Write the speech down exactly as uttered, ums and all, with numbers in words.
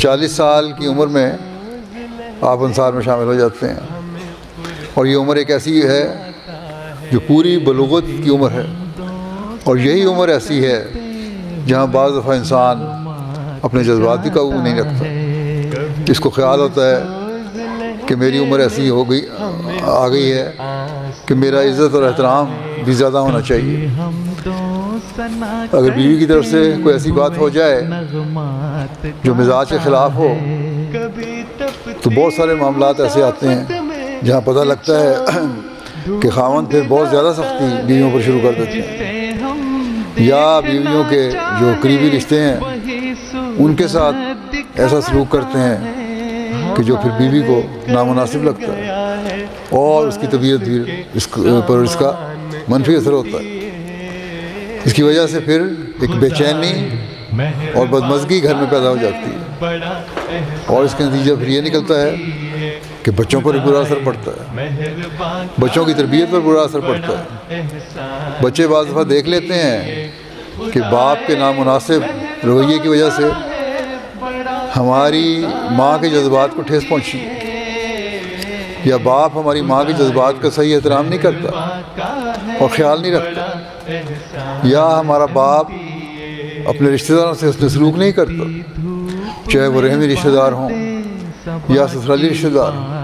چالیس سال کی عمر میں آپ انصار میں شامل ہو جاتے ہیں، اور یہ عمر ایک ایسی ہے جو پوری بلوغت کی عمر ہے، اور یہی عمر ایسی ہے جہاں بعض دفعہ انسان اپنے جذبات بھی قابو نہیں رکھتا۔ اس کو خیال ہوتا ہے کہ میری عمر ایسی ہو گئی آ گئی ہے کہ میرا عزت اور احترام بھی زیادہ ہونا چاہیے۔ اگر بیوی کی طرف سے کوئی ایسی بات ہو جائے جو مزاج کے خلاف ہو تو بہت سارے معاملات ایسے آتے ہیں جہاں پتہ لگتا ہے کہ خاوند پھر بہت زیادہ سختی بیویوں پر شروع کر دیتے ہیں، یا بیویوں کے جو قریبی رشتے ہیں ان کے ساتھ ایسا سلوک کرتے ہیں کہ جو پھر بیوی کو نامناسب لگتا ہے، اور اس کی طبیعت بھی اس پر اس کا منفی اثر ہوتا ہے۔ اس کی وجہ سے پھر ایک بے چینی اور بدمزگی گھر میں پیدا ہو جاتی ہے، اور اس کا نتیجہ پھر یہ نکلتا ہے کہ بچوں پر بھی برا اثر پڑتا ہے، بچوں کی تربیت پر برا اثر پڑتا ہے۔ بچے بعض دفعہ دیکھ لیتے ہیں کہ باپ کے نامناسب رویے کی وجہ سے ہماری ماں کے جذبات کو ٹھیس پہنچی، یا باپ ہماری ماں کے جذبات کا صحیح احترام نہیں کرتا اور خیال نہیں رکھتا، یا ہمارا باپ اپنے رشتہ داروں سے حسن سلوک نہیں کرتا، چاہے وہ رحمی رشتہ دار ہوں یا سسرالی رشتہ دار ہوں۔